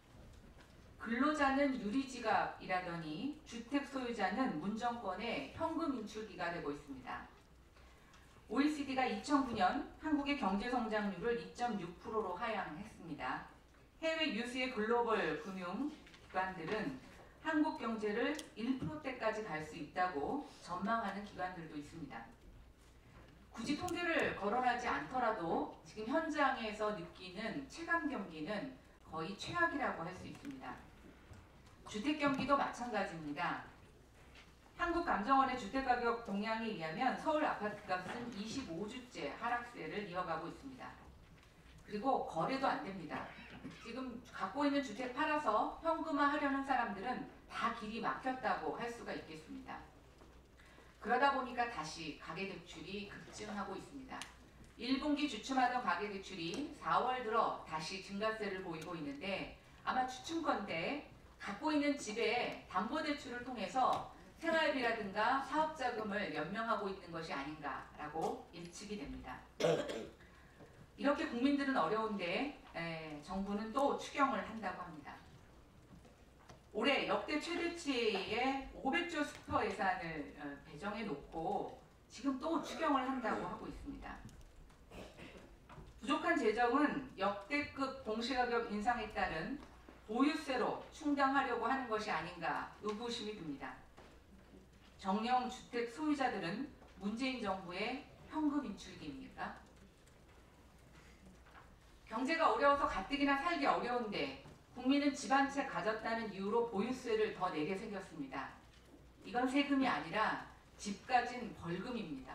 근로자는 유리지갑이라더니 주택 소유자는 문정권의 현금 인출기가 되고 있습니다. OECD가 2009년 한국의 경제 성장률을 2.6%로 하향했습니다. 해외 유수의 글로벌 금융 기관들은 한국 경제를 1%대까지 갈 수 있다고 전망하는 기관들도 있습니다. 굳이 통계를 거론하지 않더라도 지금 현장에서 느끼는 체감 경기는 거의 최악이라고 할 수 있습니다. 주택 경기도 마찬가지입니다. 한국감정원의 주택가격 동향에 의하면 서울 아파트값은 25주째 하락세를 이어가고 있습니다. 그리고 거래도 안 됩니다. 지금 갖고 있는 주택 팔아서 현금화하려는 사람들은 다 길이 막혔다고 할 수가 있겠습니다. 그러다 보니까 다시 가계대출이 급증하고 있습니다. 1분기 주춤하던 가계대출이 4월 들어 다시 증가세를 보이고 있는데 아마 추측컨대 갖고 있는 집에 담보대출을 통해서 생활비라든가 사업자금을 연명하고 있는 것이 아닌가라고 예측이 됩니다. 이렇게 국민들은 어려운데 정부는 또 추경을 한다고 합니다. 올해 역대 최대치의 500조 슈퍼 예산을 배정해 놓고 지금 또 추경을 한다고 하고 있습니다. 부족한 재정은 역대급 공시가격 인상에 따른 보유세로 충당하려고 하는 것이 아닌가 의구심이 듭니다. 정령 주택 소유자들은 문재인 정부의 현금 인출기입니까? 경제가 어려워서 가뜩이나 살기 어려운데 국민은 집 한 채 가졌다는 이유로 보유세를 더 내게 생겼습니다. 이건 세금이 아니라 집 가진 벌금입니다.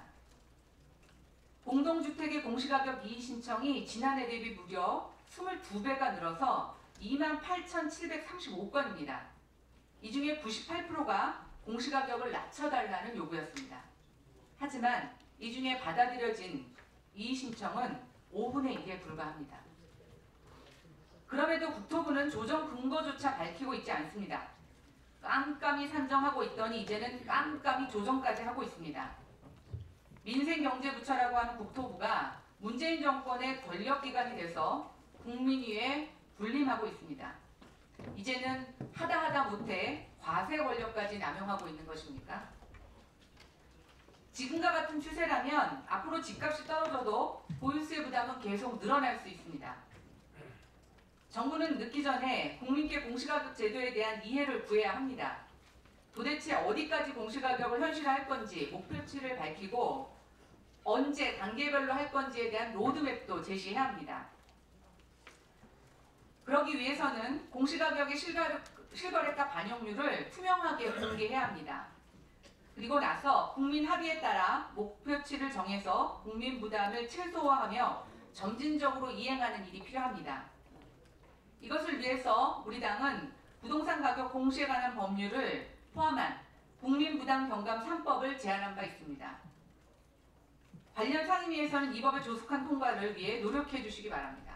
공동주택의 공시가격 이의 신청이 지난해 대비 무려 22배가 늘어서 28,735건입니다. 이 중에 98%가 공시가격을 낮춰달라는 요구였습니다. 하지만 이 중에 받아들여진 이의 신청은 5분의 1에 불과합니다. 그럼에도 국토부는 조정 근거조차 밝히고 있지 않습니다. 깜깜이 산정하고 있더니 이제는 깜깜이 조정까지 하고 있습니다. 민생경제부처라고 하는 국토부가 문재인 정권의 권력기관이 돼서 국민위에 군림하고 있습니다. 이제는 하다 못해 과세 권력까지 남용하고 있는 것입니까? 지금과 같은 추세라면 앞으로 집값이 떨어져도 보유세 부담은 계속 늘어날 수 있습니다. 정부는 늦기 전에 국민께 공시가격 제도에 대한 이해를 구해야 합니다. 도대체 어디까지 공시가격을 현실화할 건지 목표치를 밝히고 언제 단계별로 할 건지에 대한 로드맵도 제시해야 합니다. 그러기 위해서는 공시가격의 실거래가 반영률을 투명하게 공개해야 합니다. 그리고 나서 국민 합의에 따라 목표치를 정해서 국민 부담을 최소화하며 점진적으로 이행하는 일이 필요합니다. 이것을 위해서 우리 당은 부동산 가격 공시에 관한 법률을 포함한 국민부담 경감 3법을 제안한 바 있습니다. 관련 상임위에서는 이 법의 조속한 통과를 위해 노력해 주시기 바랍니다.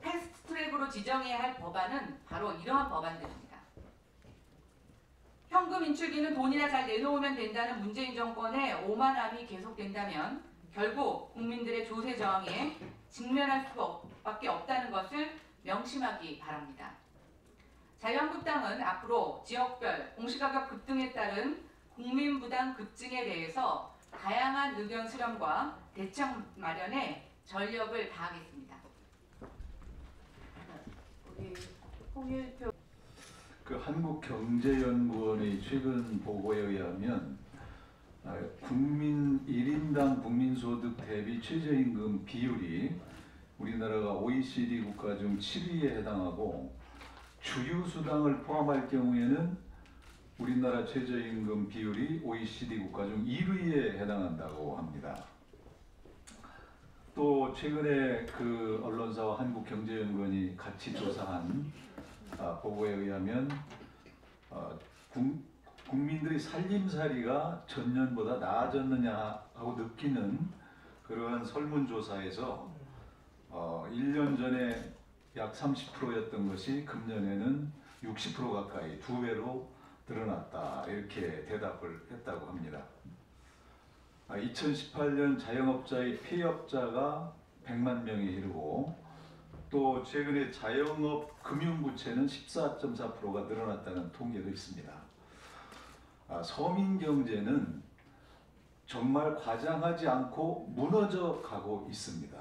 패스트트랙으로 지정해야 할 법안은 바로 이러한 법안들입니다. 현금 현금 인출기는 돈이나 잘 내놓으면 된다는 문재인 정권의 오만함이 계속된다면 결국 국민들의 조세 저항에 직면할 수밖에 없다는 것을 명심하기 바랍니다. 자유한국당은 앞으로 지역별 공시가격 급등에 따른 국민 부담 급증에 대해서 다양한 의견 수렴과 대책 마련에 전력을 다하겠습니다. 우리 홍일표 그 한국경제연구원의 최근 보고에 의하면 국민 1인당 국민소득 대비 최저임금 비율이 우리나라가 OECD 국가 중 7위에 해당하고 주유수당을 포함할 경우에는 우리나라 최저임금 비율이 OECD 국가 중 1위에 해당한다고 합니다. 또 최근에 그 언론사와 한국경제연구원이 같이 조사한 보고에 의하면 국민들의 살림살이가 전년보다 나아졌느냐 하고 느끼는 그러한 설문조사에서 1년 전에 약 30%였던 것이 금년에는 60% 가까이 2배로 늘어났다, 이렇게 대답을 했다고 합니다. 2018년 자영업자의 폐업자가 100만 명에 이르고 또 최근에 자영업 금융부채는 14.4%가 늘어났다는 통계도 있습니다. 서민 경제는 정말 과장하지 않고 무너져 가고 있습니다.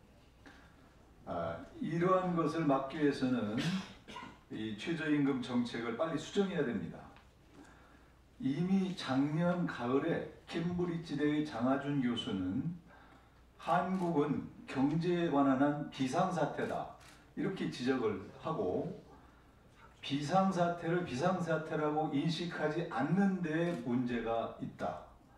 이러한 것을 막기 위해서는 이 최저임금 정책을 빨리 수정해야 됩니다. 이미 작년 가을에 캠브리지대의 장하준 교수는 한국은 경제에 관한 한 비상사태다, 이렇게 지적을 하고 비상사태를 비상사태라고 인식하지 않는 데 문제가 있다.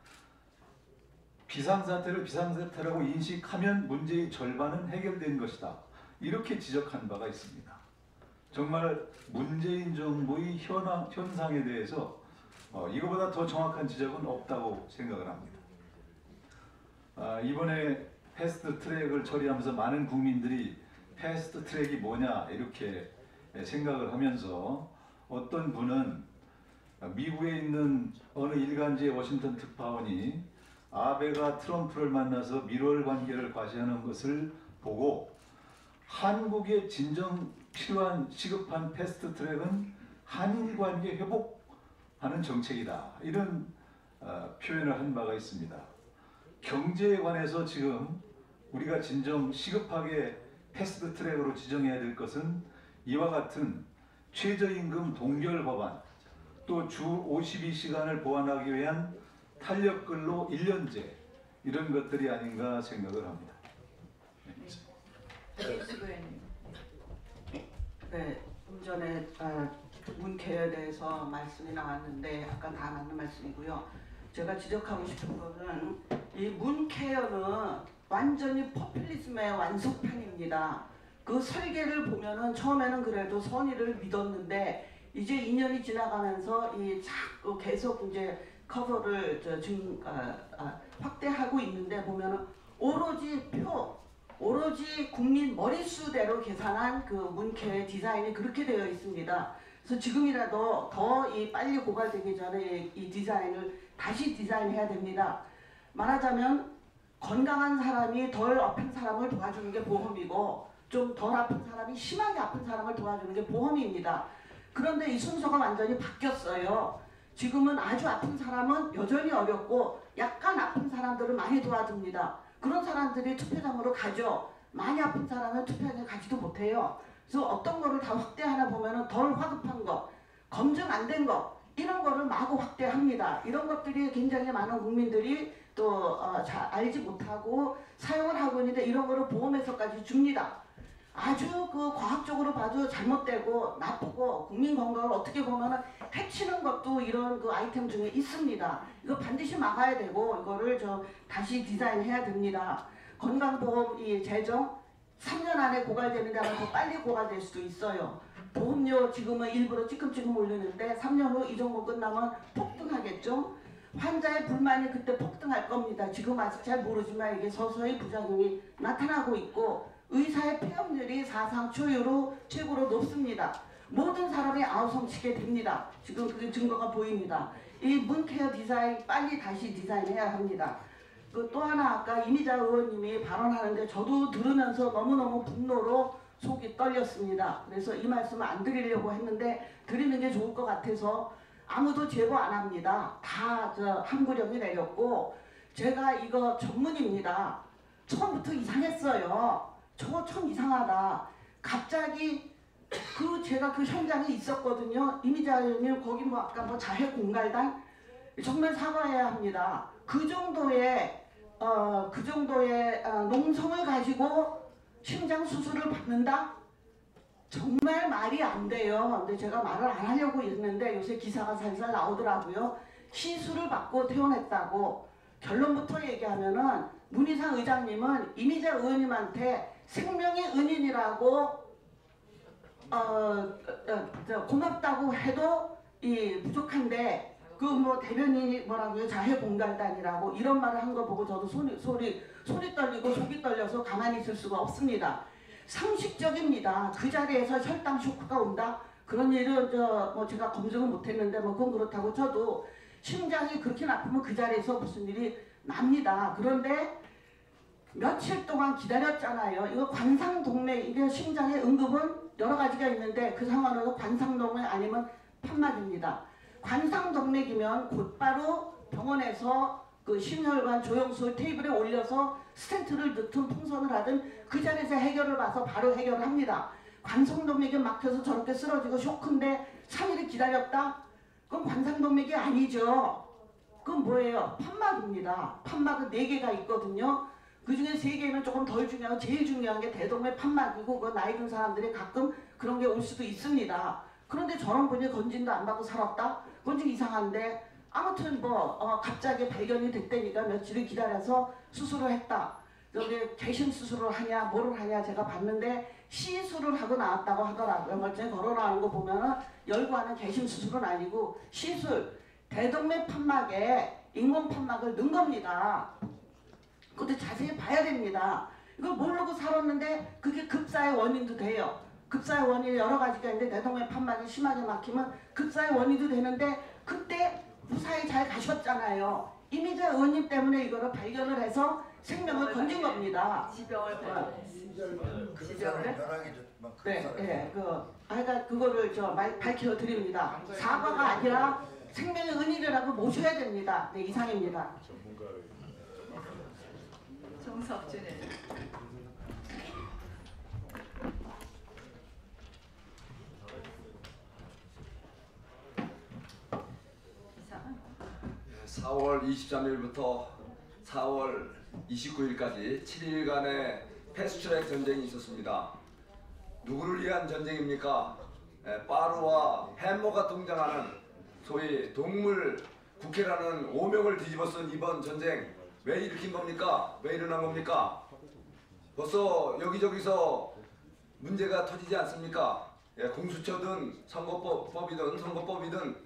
비상사태를 비상사태라고 인식하면 문제의 절반은 해결된 것이다, 이렇게 지적한 바가 있습니다. 정말 문재인 정부의 현상에 대해서 이거보다 더 정확한 지적은 없다고 생각을 합니다. 이번에 패스트 트랙을 처리하면서 많은 국민들이 패스트 트랙이 뭐냐 이렇게 생각을 하면서 어떤 분은 미국에 있는 어느 일간지의 워싱턴 특파원이 아베가 트럼프를 만나서 밀월 관계를 과시하는 것을 보고 한국에 진정 필요한 시급한 패스트 트랙은 한일 관계 회복하는 정책이다, 이런 표현을 한 바가 있습니다. 경제에 관해서 지금 우리가 진정 시급하게 패스트 트랙으로 지정해야 될 것은 이와 같은 최저임금 동결 법안, 또 주 52시간을 보완하기 위한 탄력근로 1년제, 이런 것들이 아닌가 생각을 합니다. 네, 좀 전에 문케어에 대해서 말씀이 나왔는데 아까 다 맞는 말씀이고요. 제가 지적하고 싶은 거는 이 문케어는 완전히 포퓰리즘의 완속판입니다. 그 설계를 보면은 처음에는 그래도 선의를 믿었는데 이제 2년이 지나가면서 이 자꾸 계속 이제 커버를 확대하고 있는데 보면은 오로지 국민 머릿수대로 계산한 그 문케어의 디자인이 그렇게 되어 있습니다. 그래서 지금이라도 더 빨리 고갈되기 전에 이 디자인을 다시 디자인해야 됩니다. 말하자면 건강한 사람이 덜 아픈 사람을 도와주는 게 보험이고 좀 덜 아픈 사람이 심하게 아픈 사람을 도와주는 게 보험입니다. 그런데 이 순서가 완전히 바뀌었어요. 지금은 아주 아픈 사람은 여전히 어렵고 약간 아픈 사람들을 많이 도와줍니다. 그런 사람들이 투표장으로 가죠. 많이 아픈 사람은 투표장에 가지도 못해요. 그래서 어떤 거를 다 확대하나 보면은 덜 화급한 거, 검증 안 된 거, 이런 거를 마구 확대합니다. 이런 것들이 굉장히 많은 국민들이 또 잘 알지 못하고 사용을 하고 있는데 이런 거를 보험에서까지 줍니다. 아주 그 과학적으로 봐도 잘못되고 나쁘고 국민 건강을 어떻게 보면은 해치는 것도 이런 그 아이템 중에 있습니다. 이거 반드시 막아야 되고 이거를 다시 디자인해야 됩니다. 건강보험 이 제정 3년 안에 고갈되는데 아마 더 빨리 고갈될 수도 있어요. 보험료 지금은 일부러 찌끔찌끔 올리는데 3년 후 이 정도 끝나면 폭등하겠죠. 환자의 불만이 그때 폭등할 겁니다. 지금 아직 잘 모르지만 이게 서서히 부작용이 나타나고 있고 의사의 폐업률이 사상 초유로 최고로 높습니다. 모든 사람이 아우성치게 됩니다. 지금 그게 증거가 보입니다. 이 문케어 디자인 빨리 다시 디자인해야 합니다. 그 또 하나 아까 이미자 의원님이 발언하는데 저도 들으면서 너무너무 분노로 속이 떨렸습니다. 그래서 이 말씀을 안 드리려고 했는데 드리는 게 좋을 것 같아서 아무도 제보 안 합니다. 다 항구령이 내렸고 제가 이거 전문입니다. 처음부터 이상했어요. 저거 참 이상하다. 갑자기 제가 그 현장에 있었거든요. 이미자 의원님 거기 뭐 아까 뭐 자해 공갈단 정말 사과해야 합니다. 그 정도의 농성을 가지고 심장 수술을 받는다? 정말 말이 안 돼요. 근데 제가 말을 안 하려고 했는데 요새 기사가 살살 나오더라고요. 시술을 받고 퇴원했다고. 결론부터 얘기하면은 문희상 의장님은 이미자 의원님한테 생명의 은인이라고 고맙다고 해도 부족한데 그 뭐 대변인이 뭐라고요? 자해공갈단이라고 이런 말을 한 거 보고 저도 손이 떨리고 속이 떨려서 가만히 있을 수가 없습니다. 상식적입니다. 그 자리에서 혈당 쇼크가 온다? 그런 일은 뭐 제가 검증은 못했는데 뭐 그건 그렇다고 쳐도 심장이 그렇게 나쁘면 그 자리에서 무슨 일이 납니다. 그런데 며칠 동안 기다렸잖아요. 이거 관상동맥, 이게 심장의 응급은 여러 가지가 있는데 그 상황으로 관상동맥 아니면 판막입니다. 관상동맥이면 곧바로 병원에서 그 심혈관 조영술 테이블에 올려서 스텐트를 넣든 풍선을 하든 그 자리에서 해결을 봐서 바로 해결을 합니다. 관상동맥이 막혀서 저렇게 쓰러지고 쇼크인데 3일을 기다렸다? 그건 관상동맥이 아니죠. 그건 뭐예요? 판막입니다. 판막은 4개가 있거든요. 그 중에 3개는 조금 덜 중요하고 제일 중요한 게 대동맥 판막이고 그 나이 든 사람들이 가끔 그런 게 올 수도 있습니다. 그런데 저런 분이 건진도 안 받고 살았다? 그건 좀 이상한데 아무튼 갑자기 발견이 됐다니까 며칠을 기다려서 수술을 했다. 여기 개심 수술을 하냐 뭐를 하냐 제가 봤는데 시술을 하고 나왔다고 하더라고요. 멀쩡히 걸어 나오는 거 보면은 열고하는 개심 수술은 아니고 시술 대동맥 판막에 인공 판막을 넣은 겁니다. 그것도 자세히 봐야 됩니다. 이걸 모르고 살았는데 그게 급사의 원인도 돼요. 급사의 원인이 여러 가지가 있는데 대동맥 판막이 심하게 막히면 급사의 원인도 되는데 그때 무사히 잘 가셨잖아요. 이미자 의원님 때문에 이거를 발견을 해서 생명을 건진 겁니다. 지병을 네, 그러니까 그거를 밝혀 드립니다. 사과가 아니라 생명의 은인이라고 모셔야 됩니다. 네, 이상입니다. 정석준은 이상은 4월 23일부터 4월 29일까지 7일간의 패스트트랙 전쟁이 있었습니다. 누구를 위한 전쟁입니까? 파루와 햄머가 등장하는 소위 동물 국회라는 오명을 뒤집어 쓴 이번 전쟁 왜 일으킨 겁니까? 왜 일어난 겁니까? 벌써 여기저기서 문제가 터지지 않습니까? 공수처든 선거법이든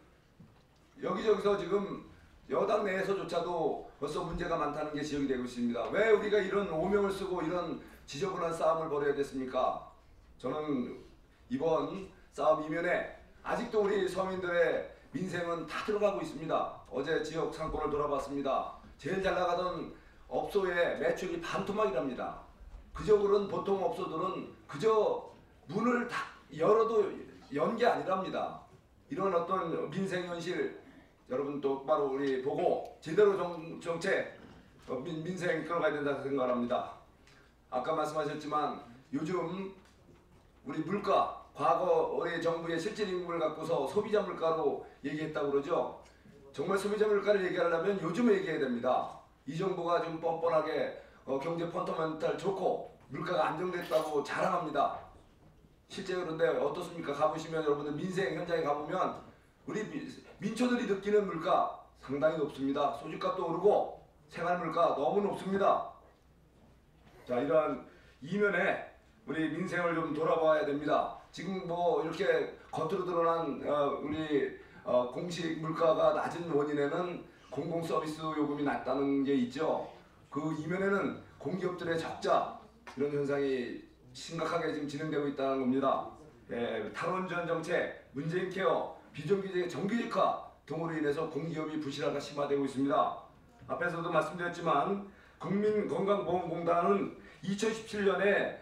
여기저기서 지금 여당 내에서조차도 벌써 문제가 많다는 게 지적이 되고 있습니다. 왜 우리가 이런 오명을 쓰고 이런 지저분한 싸움을 벌여야 됐습니까? 저는 이번 싸움 이면에 아직도 우리 서민들의 민생은 다 들어가고 있습니다. 어제 지역 상권을 돌아봤습니다. 제일 잘 나가던 업소의 매출이 반토막이랍니다. 그저 그런 보통 업소들은 그저 문을 다 열어도 연 게 아니랍니다. 이런 어떤 민생 현실 여러분 똑바로 우리 보고 제대로 정책 민생 끌어가야 된다고 생각합니다. 아까 말씀하셨지만 요즘 우리 물가 과거 우리 정부의 실질 임금을 갖고서 소비자 물가로 얘기했다고 그러죠. 정말 소비자 물가를 얘기하려면 요즘 얘기해야 됩니다. 이 정부가 좀 뻔뻔하게 경제 펀더멘탈 좋고 물가가 안정됐다고 자랑합니다. 실제 그런데 어떻습니까? 가보시면 여러분들 민생 현장에 가보면 우리 민초들이 느끼는 물가 상당히 높습니다. 소주값도 오르고 생활 물가 너무 높습니다. 자, 이러한 이면에 우리 민생을 좀 돌아봐야 됩니다. 지금 뭐 이렇게 겉으로 드러난 우리 공식 물가가 낮은 원인에는 공공 서비스 요금이 낮다는 게 있죠. 그 이면에는 공기업들의 적자 이런 현상이 심각하게 지금 진행되고 있다는 겁니다. 탈원전 정책, 문재인 케어, 비정규직 정규직화 등으로 인해서 공기업이 부실화가 심화되고 있습니다. 앞에서도 말씀드렸지만 국민건강보험공단은 2017년에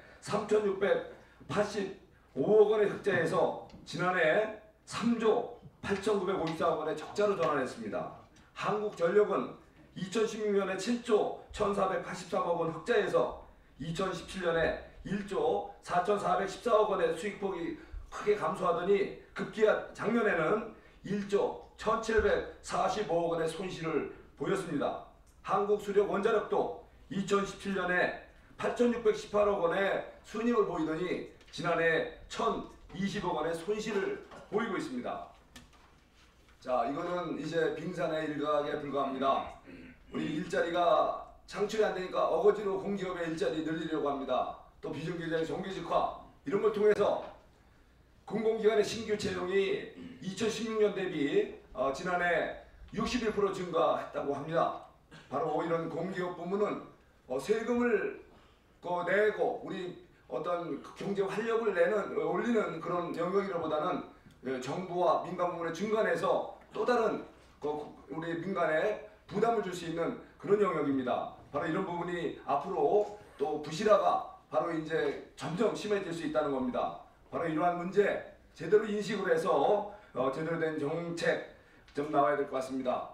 3,685억 원의 흑자에서 지난해 3조 8,954억 원의 적자로 전환했습니다. 한국전력은 2016년에 7조 1,483억 원 흑자에서 2017년에 1조 4,414억 원의 수익폭이 크게 감소하더니 급기야 작년에는 1조 1,745억 원의 손실을 보였습니다. 한국수력원자력도 2017년에 8,618억 원의 순이익을 보이더니 지난해 1,020억 원의 손실을 보이고 있습니다. 자, 이거는 이제 빙산의 일각에 불과합니다. 우리 일자리가 창출이 안 되니까 어거지로 공기업의 일자리 늘리려고 합니다. 또 비정규직 정규직화 이런 걸 통해서 공공기관의 신규 채용이 2016년 대비 지난해 61% 증가했다고 합니다. 바로 이런 공기업 부문은 세금을 내고 우리 어떤 경제 활력을 올리는 그런 영역이라보다는 정부와 민간 부문의 중간에서 또 다른 우리 민간에 부담을 줄 수 있는 그런 영역입니다. 바로 이런 부분이 앞으로 또 부실화가 바로 이제 점점 심해질 수 있다는 겁니다. 바로 이러한 문제 제대로 인식을 해서 제대로 된 정책 좀 나와야 될 것 같습니다.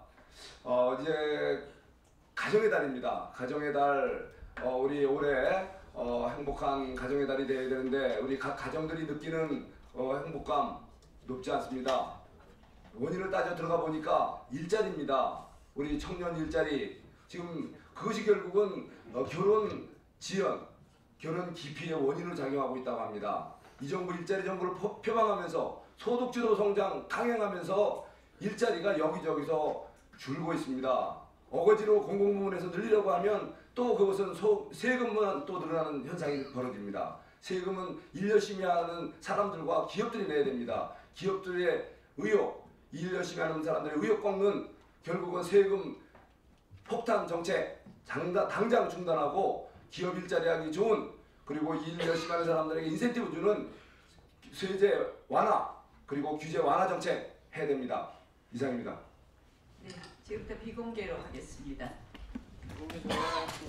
이제 가정의 달입니다. 가정의 달 우리 올해 행복한 가정의 달이 되어야 되는데 우리 각 가정들이 느끼는 행복감 높지 않습니다. 원인을 따져 들어가 보니까 일자리입니다. 우리 청년 일자리 지금 그것이 결국은 결혼 지연, 결혼 기피의 원인으로 작용하고 있다고 합니다. 이 정부 일자리 정부를 표방하면서 소득주도 성장 강행하면서 일자리가 여기저기서 줄고 있습니다. 어거지로 공공부문에서 늘리려고 하면 또 그것은 세금만 또 늘어나는 현상이 벌어집니다. 세금은 일 열심히 하는 사람들과 기업들이 내야 됩니다. 기업들의 의욕, 일 열심히 하는 사람들의 의욕 꺾는 결국은 세금 폭탄 정책 당장 중단하고 기업 일자리 하기 좋은 그리고 일 열심히 하는 사람들에게 인센티브 주는 세제 완화 그리고 규제 완화 정책 해야 됩니다. 이상입니다. 네, 지금부터 비공개로 하겠습니다. 공개로